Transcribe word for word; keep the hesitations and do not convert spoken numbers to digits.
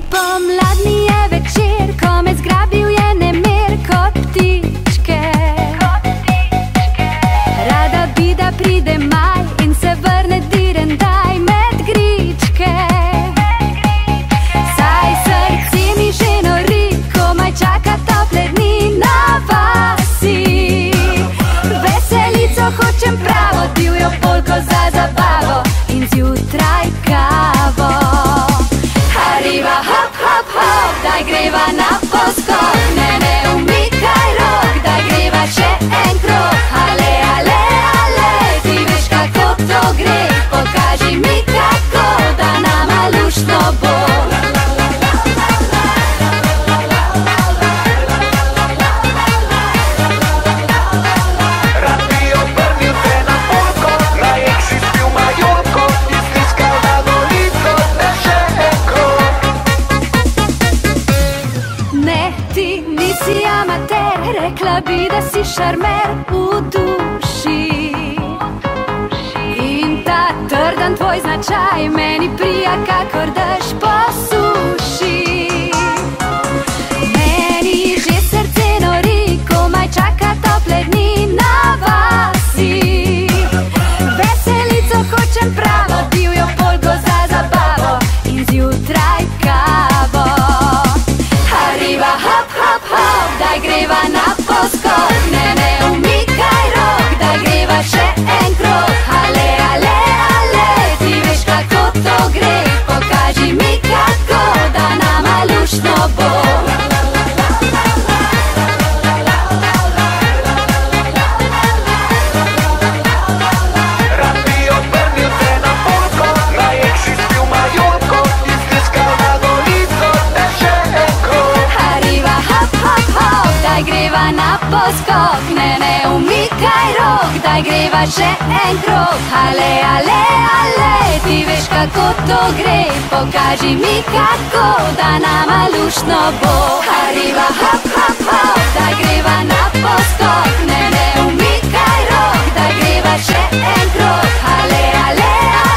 Pomladni je večer, ko me zgrabil je nemir kot ptičke. Rada bi, da pride maj in se vrne direndaj med gričke. Saj srce mi že nori, komaj čaka tople dni na vasi. Veselico hočem pravo, divjo polko za zabavo in zjutraj kavo. Arriva, hop, hop, hop, daj greva na poskok. Ne, ne umikaj rok, daj greva še en krog. Ale, ale, ale, ti veš kako to gre. Pokaži mi kako, da nama luštno bo. Rad bi obrnil te na polko, rajek si spil majolko in stiskal na dolico te še en krog. Ne, ti nisi amater, rekla bi, da si šarmer v duši. In ta trdan tvoj značaj meni prija kakor dež po suši. Meni že srce nori, komaj čaka tople dni na vasi. Veselico hočem pravo, divjo polko za zabavo in zjutraj kavo. Arriva, hop, hop, hop, daj greva na poskok. Ne, ne umikaj rok, daj greva še en krog. Ale, ale, ale, ti veš kako to gre. Pokaži mi kako, da nama luštno bo. Rad bi obrnil te na polko, rajek si spil majolko in stiskal na dolico te še en krog. Arriva, hop, hop, hop, daj greva na poskok. Ne, ne umikaj rok, daj greva še en krog. Ale, ale, ale, ti veš kako to gre. Pokaži mi kako, da nama luštno bo. Arriva, hop, hop, hop, daj greva na poskok. Ne, ne umikaj rok, daj greva še en krog. Ale, ale, ale.